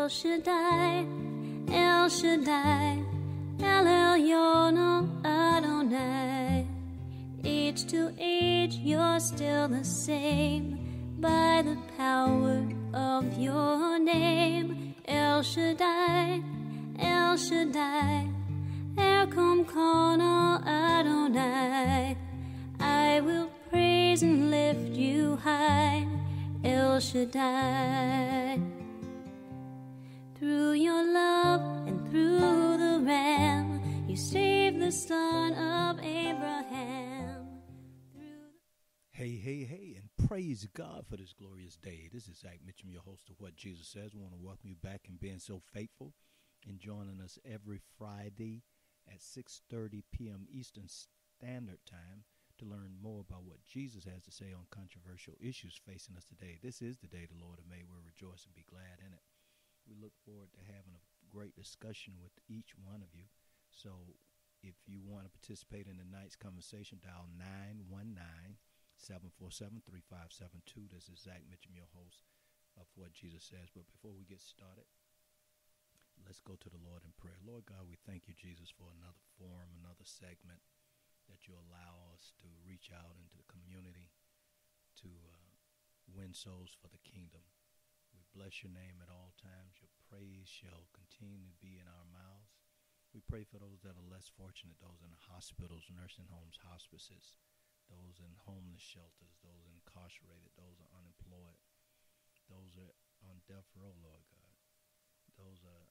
El Shaddai, El Shaddai, El Elyon Adonai. Age to age, you're still the same by the power of your name. El Shaddai, El Shaddai, Erkom Kono Adonai. I will praise and lift you high, El Shaddai. Through your love and through the Ram, you saved the son of Abraham. Hey, and praise God for this glorious day. This is Zach Mitchum, your host of What Jesus Says. I want to welcome you back and being so faithful and joining us every Friday at 6:30 p.m. Eastern Standard Time to learn more about what Jesus has to say on controversial issues facing us today. This is the day the Lord has made. We'll rejoice and be glad in it. We look forward to having a great discussion with each one of you. So if you want to participate in tonight's conversation, dial 919-747-3572. This is Zach Mitchum, your host of What Jesus Says. But before we get started, let's go to the Lord in prayer. Lord God, we thank you, Jesus, for another forum, another segment that you allow us to reach out into the community to win souls for the kingdom. We bless your name at all times. Your praise shall continue to be in our mouths. We pray for those that are less fortunate, those in hospitals, nursing homes, hospices, those in homeless shelters, those incarcerated, those are unemployed, those are on death row, Lord God. Those are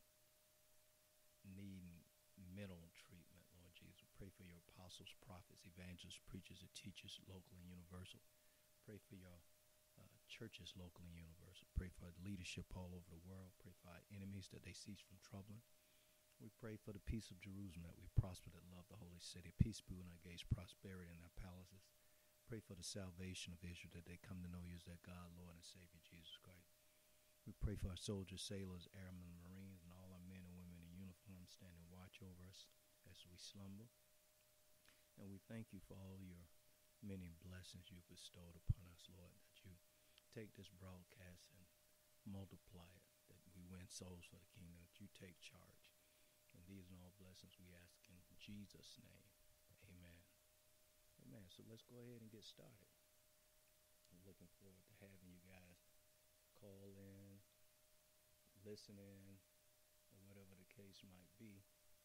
needing mental treatment, Lord Jesus. We pray for your apostles, prophets, evangelists, preachers, and teachers, local and universal. Pray for your churches, local and universal. Pray for leadership all over the world. Pray for our enemies that they cease from troubling. We pray for the peace of Jerusalem, that we prosper, that love the holy city. Peace be in our gates, prosperity in our palaces. Pray for the salvation of Israel, that they come to know you as their God, Lord, and Savior, Jesus Christ. We pray for our soldiers, sailors, airmen, marines, and all our men and women in uniform standing watch over us as we slumber. And we thank you for all your many blessings you've bestowed upon us, Lord, that you take this broadcast and multiply it, that we win souls for the kingdom, that you take charge. And these are all blessings we ask in Jesus' name. Amen. Amen. So let's go ahead and get started. I'm looking forward to having you guys call in, listen in, or whatever the case might be.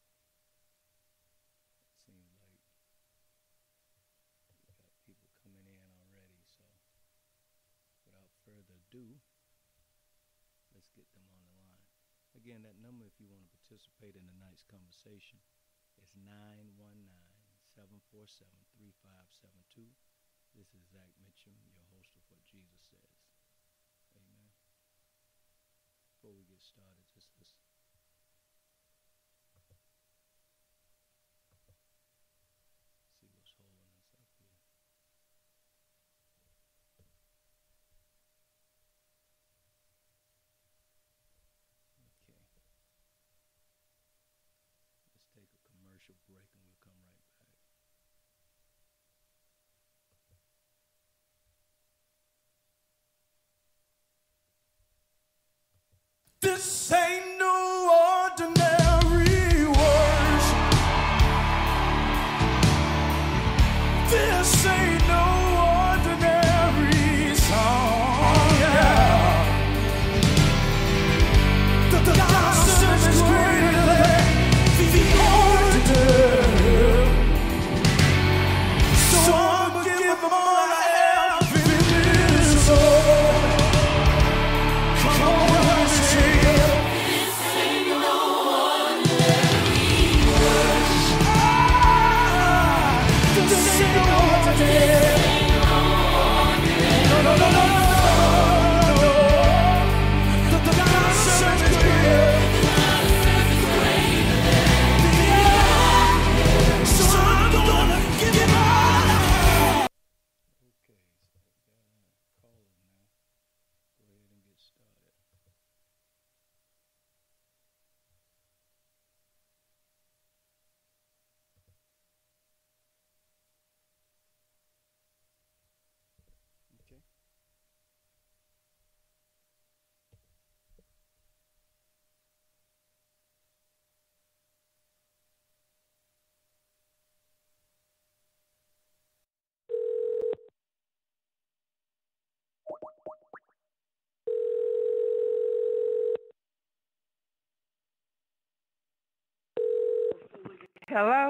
It seems like we got people coming in already, so without further ado, let's get them on the line. Again, that number, if you want to participate in tonight's conversation, is 919-747-3572. This is Zach Mitchum, your host of What Jesus Says. Amen. Before we get started, just listen. See what's holding us up here. Okay. Let's take a commercial break and we'll come right back. Hello?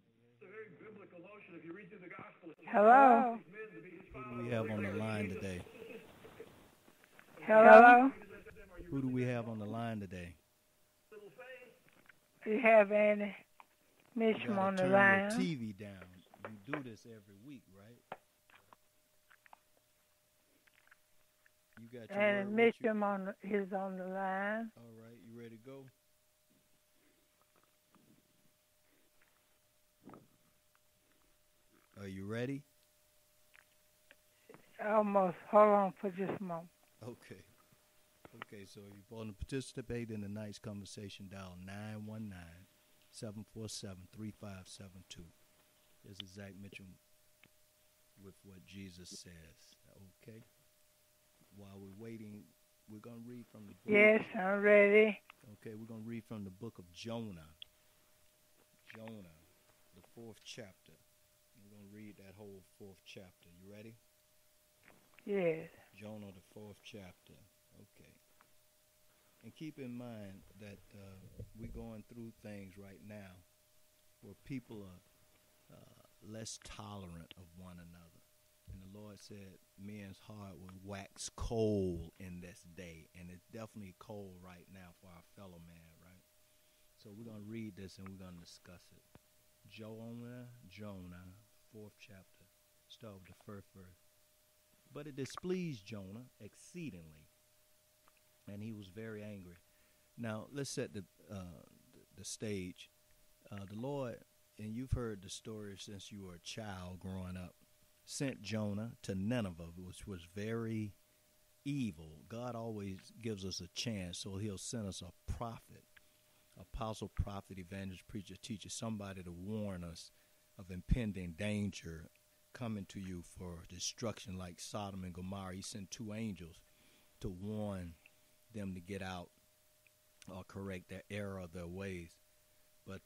Hello? Who do we have on the line today? Hello? Who do we have on the line today? You have any You Mitchum gotta on the turn line? your TV down. You do this every week, right? You got your And word with you? Mitchum is on the line. All right, you ready to go? Are you ready? Almost. Hold on for just a moment. Okay. Okay, so if you want to participate in tonight's conversation, dial 919-747-3572. This is Zach Mitchell with what Jesus says. Okay? While we're waiting, we're going to read from the book. Yes, I'm ready. Okay, we're going to read from the book of Jonah. Jonah, the 4th chapter. We're going to read that whole 4th chapter. You ready? Yes. Jonah, the 4th chapter. Okay. And keep in mind that we're going through things right now where people are less tolerant of one another. And the Lord said men's heart will wax cold in this day. And it's definitely cold right now for our fellow man, right? So we're going to read this and we're going to discuss it. Jonah, 4th chapter. Start with the first verse. But it displeased Jonah exceedingly, and he was very angry. Now, let's set the stage. The Lord, and you've heard the story since you were a child growing up, sent Jonah to Nineveh, which was very evil. God always gives us a chance, so he'll send us a prophet, apostle, prophet, evangelist, preacher, teacher, somebody to warn us of impending danger coming to you for destruction, like Sodom and Gomorrah. He sent 2 angels to warn them to get out or correct their error of their ways. But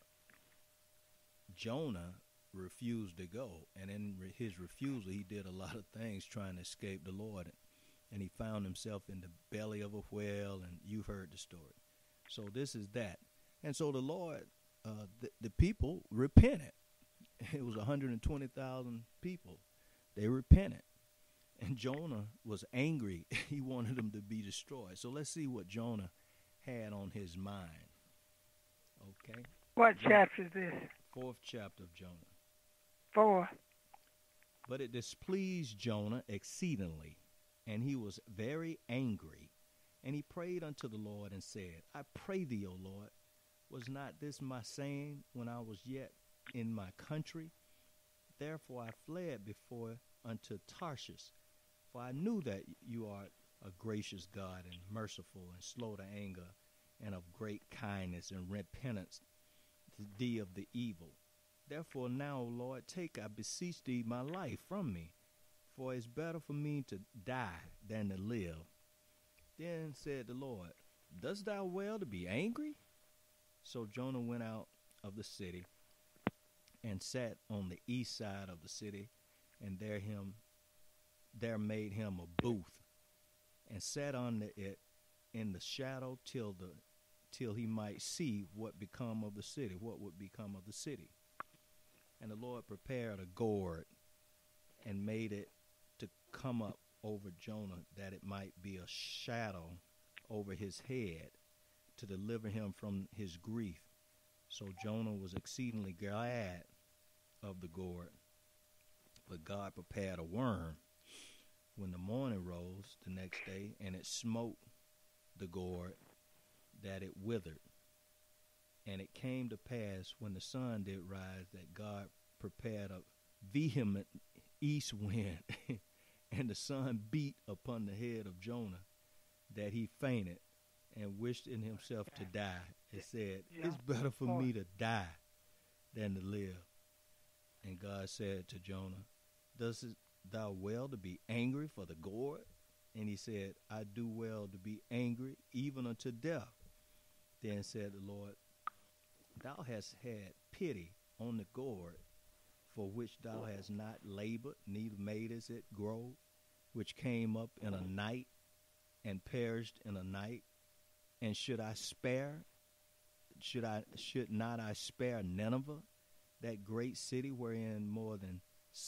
Jonah refused to go, and in his refusal, he did a lot of things trying to escape the Lord, and he found himself in the belly of a whale, and you've heard the story. So this is that. And so the Lord, the people repented. It was 120,000 people. They repented. And Jonah was angry. He wanted them to be destroyed. So let's see what Jonah had on his mind. Okay? What chapter is this? 4th chapter of Jonah. 4. But it displeased Jonah exceedingly, and he was very angry. And he prayed unto the Lord and said, I pray thee, O Lord, was not this my saying when I was yet in my country? Therefore I fled before unto Tarshish, for I knew that you are a gracious God and merciful and slow to anger and of great kindness and repentance to thee of the evil. Therefore now, O Lord, take, I beseech thee, my life from me, for it's better for me to die than to live. Then said the Lord, dost thou well to be angry? So Jonah went out of the city and sat on the east side of the city, and there made him a booth, and sat under it in the shadow till he might see what would become of the city. And the Lord prepared a gourd, and made it to come up over Jonah, that it might be a shadow over his head, to deliver him from his grief. So Jonah was exceedingly glad of the gourd. But God prepared a worm when the morning rose the next day, and it smote the gourd, that it withered. And it came to pass, when the sun did rise, that God prepared a vehement east wind, and the sun beat upon the head of Jonah, that he fainted, and wished in himself to die. It said, it's better for me to die than to live. And God said to Jonah, dost thou well to be angry for the gourd? And he said, I do well to be angry, even unto death. Then said the Lord, thou hast had pity on the gourd, for which thou hast not labored, neither madest it grow, which came up in a night, and perished in a night. And should I spare should not I spare Nineveh, that great city wherein more than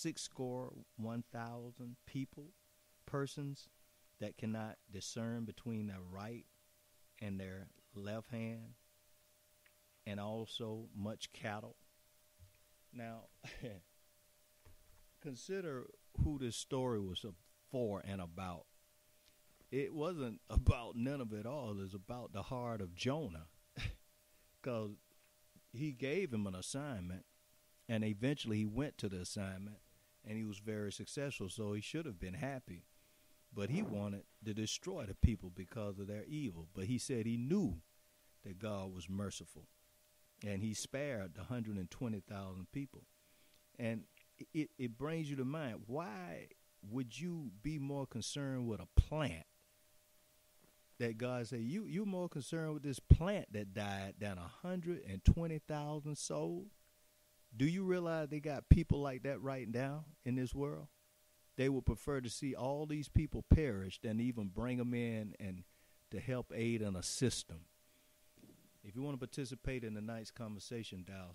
61,000 persons that cannot discern between their right and their left hand, and also much cattle. Now, consider who this story was for and about. It wasn't about Nineveh at all. It was about the heart of Jonah, because he gave him an assignment, and eventually he went to the assignment, and he was very successful, so he should have been happy. But he wanted to destroy the people because of their evil. But he said he knew that God was merciful, and he spared the 120,000 people. And it brings you to mind, why would you be more concerned with a plant that God said, you're more concerned with this plant that died than 120,000 souls? Do you realize they got people like that right now in this world? They would prefer to see all these people perish than even bring them in and to help aid and assist them. If you want to participate in tonight's conversation, dial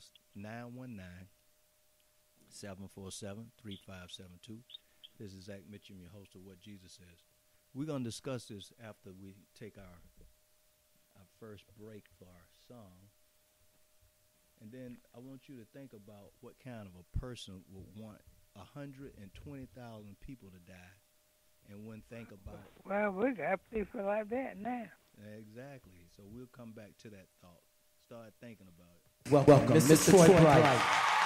919-747-3572. This is Zach Mitchum, your host of What Jesus Says. We're going to discuss this after we take our first break for our song. And then I want you to think about what kind of a person would want 120,000 people to die and wouldn't think about it. Well, we got people like that now. Exactly. So we'll come back to that thought. Start thinking about it. Welcome Mr. Troy Bright.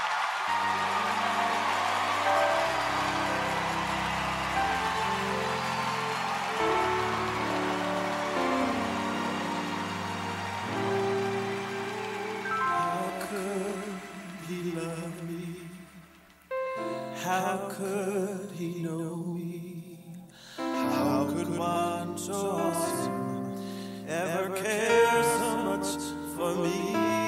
How could he know me? How could one so awesome ever care so much for me?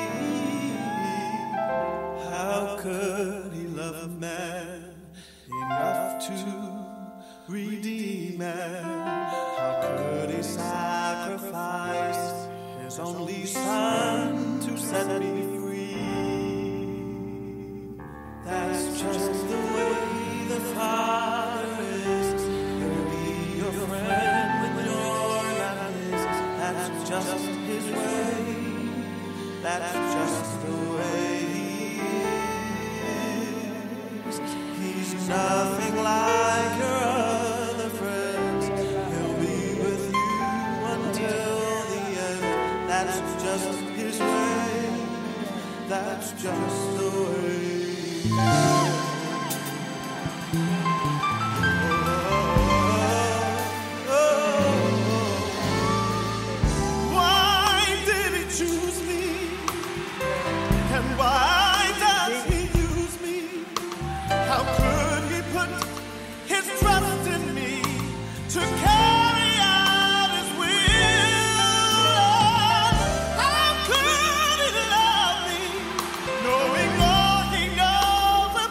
How could he love man enough to redeem man? How could he sacrifice his only son to set me free? That's just the way the Father is. He'll be your friend when you're not his. That's just his way. That's just the way he is. He's nothing like your other friends. He'll be with you until the end. That's just his way. That's just the way. Knowing all he knows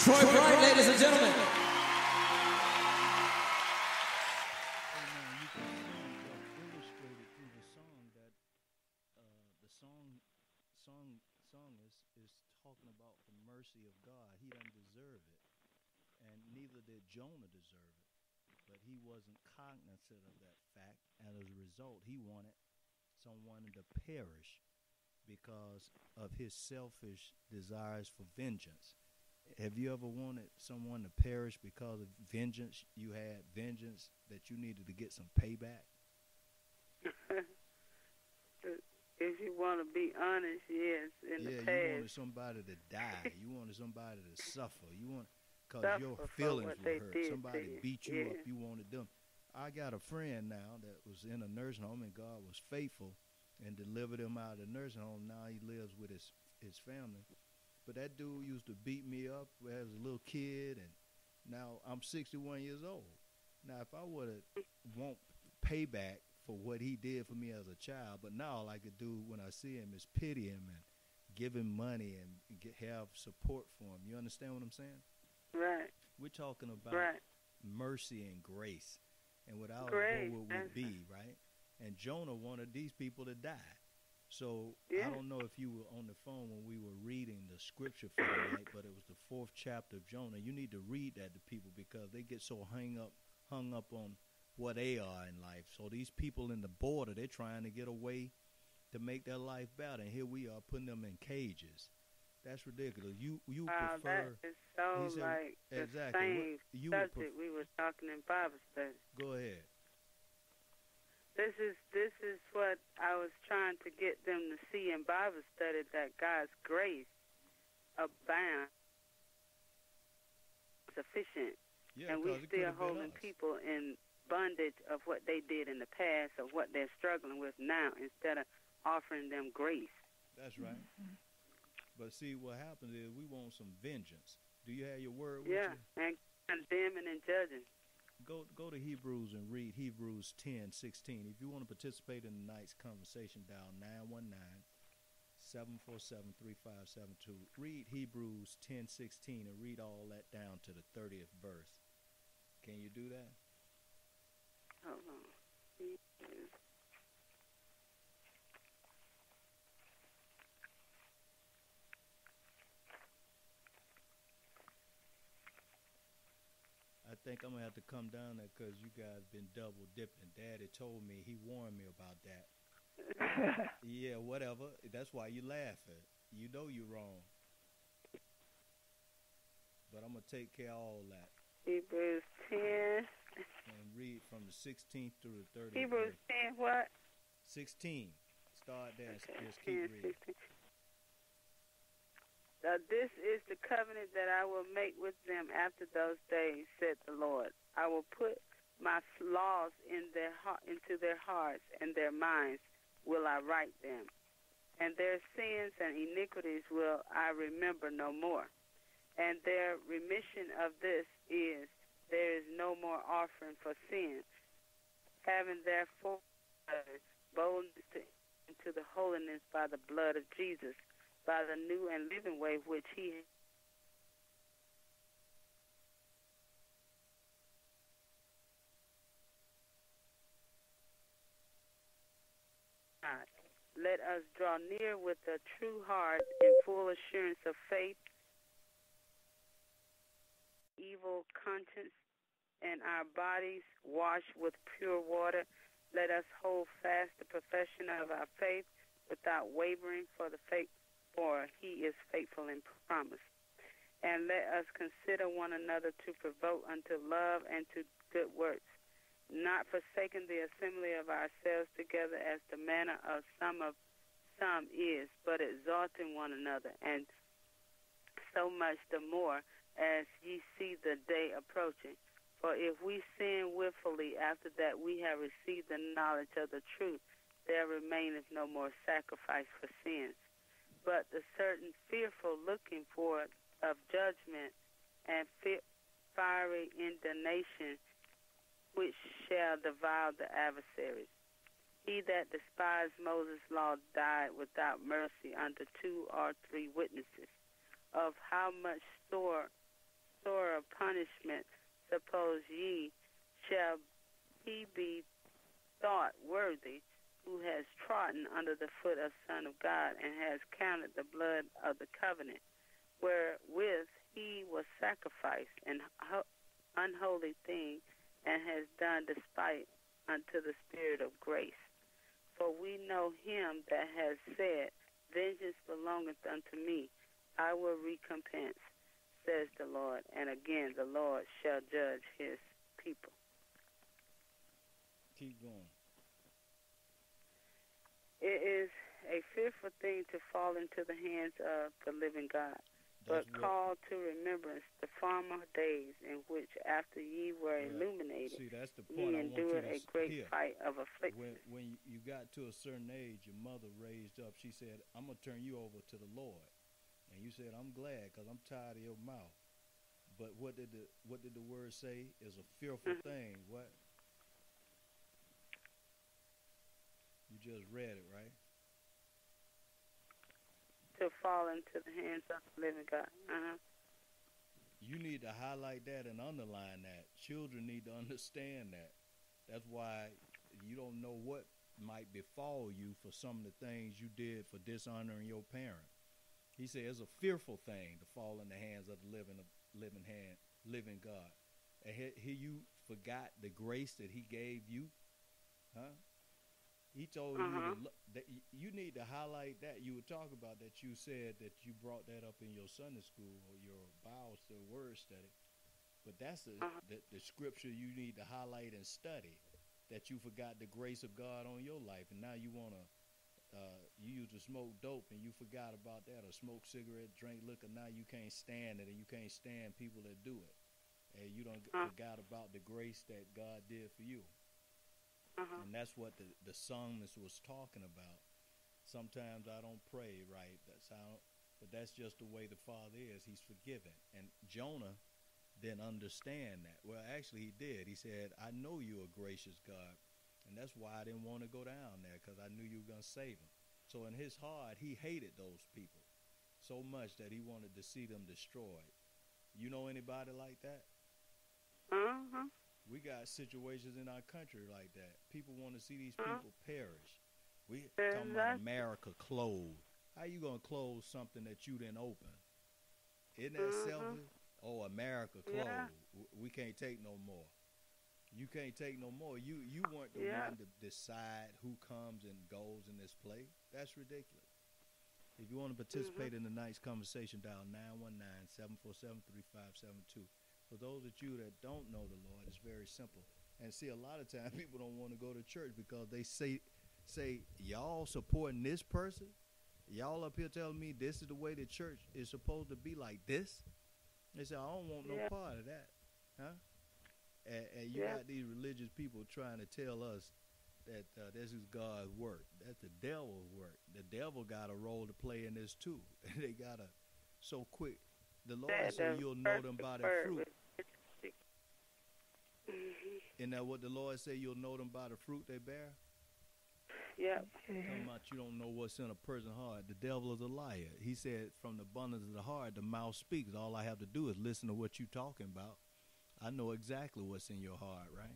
Troy Bright, ladies and gentlemen. Amen. You can see illustrated through the song that the song is talking about the mercy of God. He doesn't deserve it, and neither did Jonah deserve it. But he wasn't cognizant of that fact, and as a result, he wanted someone to perish because of his selfish desires for vengeance. Have you ever wanted someone to perish because of vengeance? You had vengeance that you needed to get some payback? If you want to be honest, yes, in the past. Yeah, you wanted somebody to die. You wanted somebody to suffer. You want, because your feelings were hurt. Somebody beat you up. You wanted them. I got a friend now that was in a nursing home, and God was faithful and delivered him out of the nursing home. Now he lives with his family. But that dude used to beat me up as a little kid, and now I'm 61 years old. Now, if I would have want payback for what he did for me as a child, but now all I could do when I see him is pity him and give him money and have support for him. You understand what I'm saying? Right. We're talking about mercy and grace, and without grace, what would we be, right? And Jonah wanted these people to die. So I don't know if you were on the phone when we were reading the scripture for tonight, but it was the 4th chapter of Jonah. You need to read that to people because they get so hung up on what they are in life. So these people in the border, they're trying to get away to make their life better, and here we are putting them in cages. That's ridiculous. You prefer. That is so said, like exactly. the same subject we were talking in Bible study. Go ahead. This is what I was trying to get them to see in Bible study, that God's grace abounds, sufficient, and we still holding people in bondage of what they did in the past, of what they're struggling with now, instead of offering them grace. That's right. Mm-hmm. But see, what happens is we want some vengeance. Do you have your word with you? Yeah, and condemning and judging. Go to Hebrews and read Hebrews 10:16. If you want to participate in tonight's conversation, dial 919-747-3572. Read Hebrews 10:16 and read all that down to the 30th verse. Can you do that? Hold on. I think I'm going to have to come down there because you guys been double dipping. Daddy told me, he warned me about that. Yeah, whatever. That's why you laughing. You know you're wrong. But I'm going to take care of all that. Hebrews 10. And read from the 16th through the 30th. Hebrews 10 what? 16. Start there. Okay. Just keep reading. 16. This is the covenant that I will make with them after those days, said the Lord. I will put my laws into their hearts, and their minds will I write them. And their sins and iniquities will I remember no more. And their remission of this is, there is no more offering for sin. Having therefore boldness into the holiness by the blood of Jesus, by the new and living way which he let us draw near with a true heart in full assurance of faith, evil conscience, and our bodies washed with pure water. Let us hold fast the profession of our faith without wavering, for he is faithful in promise. And let us consider one another to provoke unto love and to good works, not forsaking the assembly of ourselves together as the manner of some is, but exalting one another, and so much the more as ye see the day approaching. For if we sin willfully after that we have received the knowledge of the truth, there remaineth no more sacrifice for sins, but the certain fearful looking for of judgment and fiery indignation, which shall devour the adversaries. He that despised Moses' law died without mercy under 2 or 3 witnesses. Of how much sore punishment, suppose ye, shall he be thought worthy, who has trodden under the foot of Son of God, and has counted the blood of the covenant, wherewith he was sacrificed, an unholy thing, and has done despite unto the Spirit of grace. For we know him that has said, Vengeance belongeth unto me, I will recompense, says the Lord. And again, the Lord shall judge his people. Keep going. It is a fearful thing to fall into the hands of the living God, but call to remembrance the former days in which, after ye were illuminated, see, that's the point ye endured a great fight of affliction. When you got to a certain age, your mother raised up. She said, I'm going to turn you over to the Lord. And you said, I'm glad because I'm tired of your mouth. But what did the word say is a fearful thing? What? You just read it, right? To fall into the hands of the living God. You need to highlight that and underline that. Children need to understand that. That's why you don't know what might befall you for some of the things you did for dishonoring your parent. He said it's a fearful thing to fall in the hands of the living God. And here you forgot the grace that he gave you, huh? He told you that you need to highlight that. You were talking about that. You said that you brought that up in your Sunday school or your Bible study, word study. But that's the scripture you need to highlight and study, that you forgot the grace of God on your life. And now you want to, you used to smoke dope and you forgot about that, or smoke cigarette, drink liquor. Now you can't stand it, and you can't stand people that do it. And you don't forgot about the grace that God did for you. And that's what the psalmist was talking about. Sometimes I don't pray right, but that's just the way the Father is. He's forgiving. And Jonah didn't understand that. Well, actually he did. He said, I know you're a gracious God, and that's why I didn't want to go down there, because I knew you were going to save him. So in his heart, he hated those people so much that he wanted to see them destroyed. You know anybody like that? We got situations in our country like that. People want to see these people perish. We talking about America closed. How you going to close something that you didn't open? Isn't that selfish? Oh, America closed. Yeah. We can't take no more. You can't take no more. You weren't the one to decide who comes and goes in this place. That's ridiculous. If you want to participate in tonight's conversation, dial 919-747-3572. For those of you that don't know the Lord, it's very simple. And see, a lot of times people don't want to go to church because they say, y'all supporting this person? Y'all up here telling me this is the way the church is supposed to be, like this? They say, I don't want no part of that. Huh? And you got these religious people trying to tell us that this is God's work. That's the devil's work. The devil got a role to play in this too. They got to so quick. The Lord said you'll know them by their fruit. Isn't that what the Lord said? You'll know them by the fruit they bear? Yep. Talking about you don't know what's in a person's heart. The devil is a liar. He said from the abundance of the heart, the mouth speaks. All I have to do is listen to what you're talking about. I know exactly what's in your heart, right?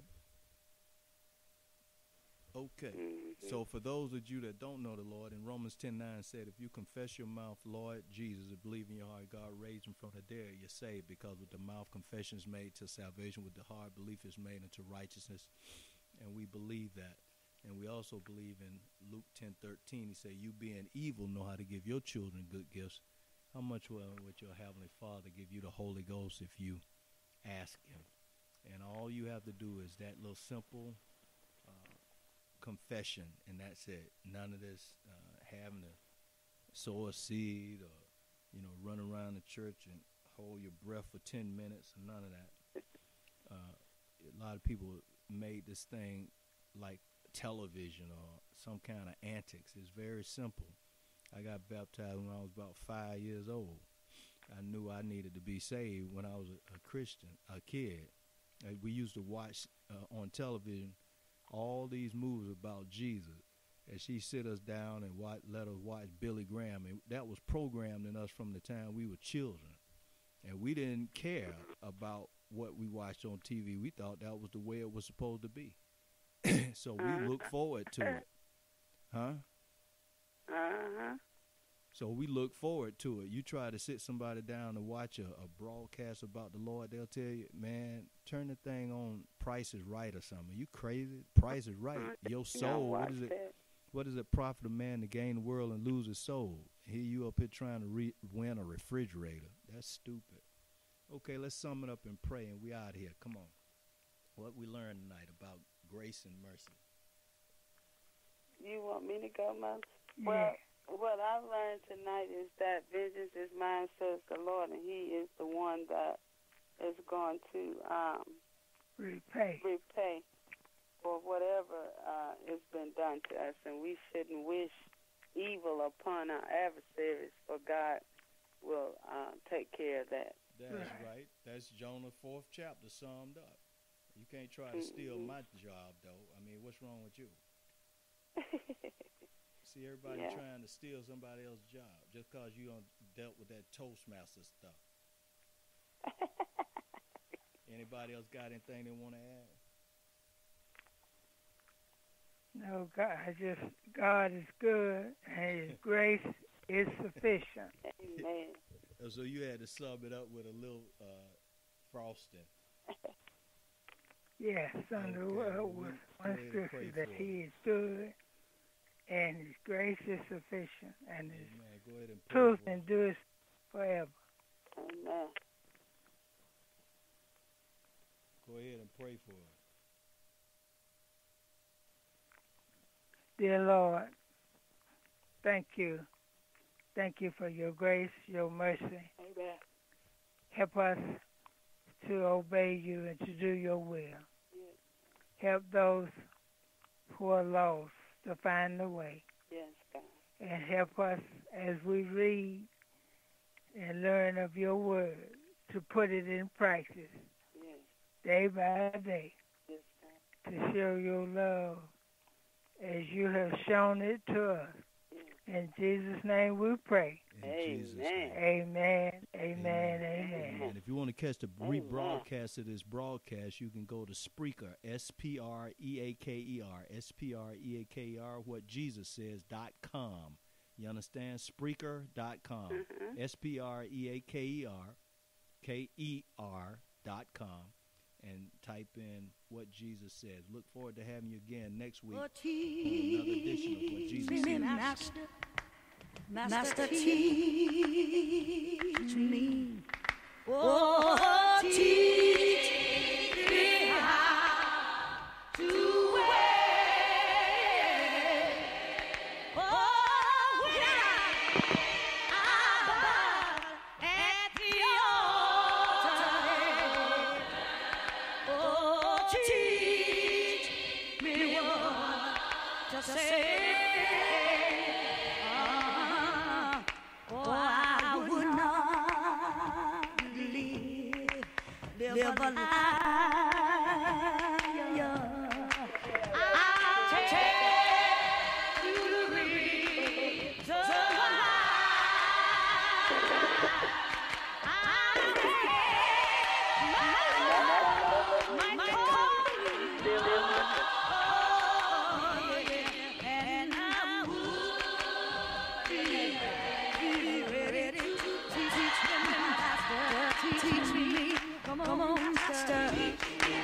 Okay. So for those of you that don't know the Lord, in Romans 10:9 said, if you confess your mouth, Lord Jesus, and believe in your heart God raised him from the dead, you're saved, because with the mouth confession is made to salvation, with the heart belief is made unto righteousness. And we believe that. And we also believe in Luke 10:13, he said, you being evil know how to give your children good gifts. How much will your heavenly Father give you the Holy Ghost if you ask him? And all you have to do is that little simple confession, and that's it. None of this having to sow a seed or run around the church and hold your breath for 10 minutes, and none of that. A lot of people made this thing like television or some kind of antics. It's very simple. I got baptized when I was about 5 years old. I knew I needed to be saved when I was a Christian, a kid. We used to watch on television all these movies about Jesus, and she sit us down and let us watch Billy Graham, and that was programmed in us from the time we were children. And we didn't care about what we watched on TV. We thought that was the way it was supposed to be. So we look forward to it. Huh? So we look forward to it. You try to sit somebody down and watch a broadcast about the Lord, they'll tell you, man, turn the thing on Price is Right or something. You crazy? Price is Right. Your soul, what does it profit a man to gain the world and lose his soul? Here you up here trying to win a refrigerator. That's stupid. Okay, let's sum it up and pray, and we out here. Come on. What we learned tonight about grace and mercy. You want me to go, Mother? Yeah. Well, what I've learned tonight is that vengeance is mine, says the Lord, and He is the one that is going to repay for whatever has been done to us, and we shouldn't wish evil upon our adversaries, for God will take care of that. That's right. That's Jonah 4th chapter summed up. You can't try to steal my job, though. I mean, what's wrong with you? See, everybody trying to steal somebody else's job just because you dealt with that Toastmaster stuff. Anybody else got anything they want to add? No, God is good, and His grace is sufficient. Amen. So you had to sum it up with a little frosting. Yes, under one scripture that He is good, and His grace is sufficient, and His truth endures forever. Amen. Go ahead and pray for us. Dear Lord, thank you. Thank you for your grace, your mercy. Amen. Help us to obey you and to do your will. Yes. Help those who are lost to find the way. Yes, God. And help us as we read and learn of your word to put it in practice Yes. day by day Yes, God. to show your love as you have shown it to us. In Jesus' name we pray. In Jesus' name. Amen, amen, amen. And if you want to catch the rebroadcast of this broadcast, you can go to Spreaker, Spreaker, Spreaker, what Jesus says.com. You understand? Spreaker.com. Spreaker.com. And type in what Jesus says. Look forward to having you again next week on another edition of what Jesus says. Master, teach me. Oh, teach me how to wait. Oh, when I bow at the altar. Oh, teach me what to say. Live a liar. I'll tell you the reason why my and I would be ready to teach me, Master. Teach me. Come on, Master.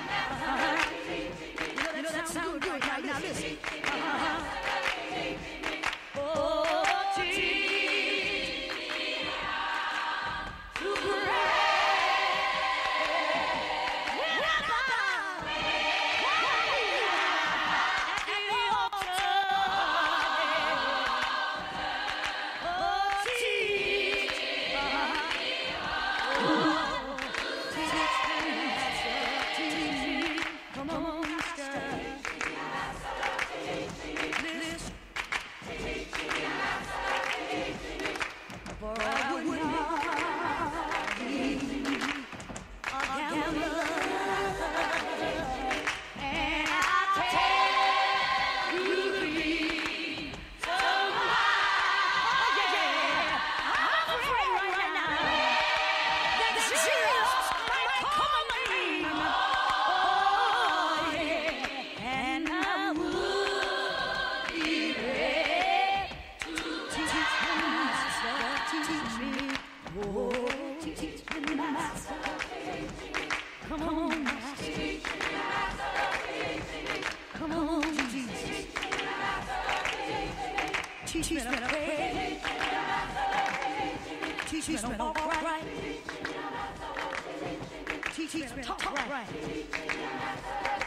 Teach me to pray. Teach me to walk right. Teach me to talk right.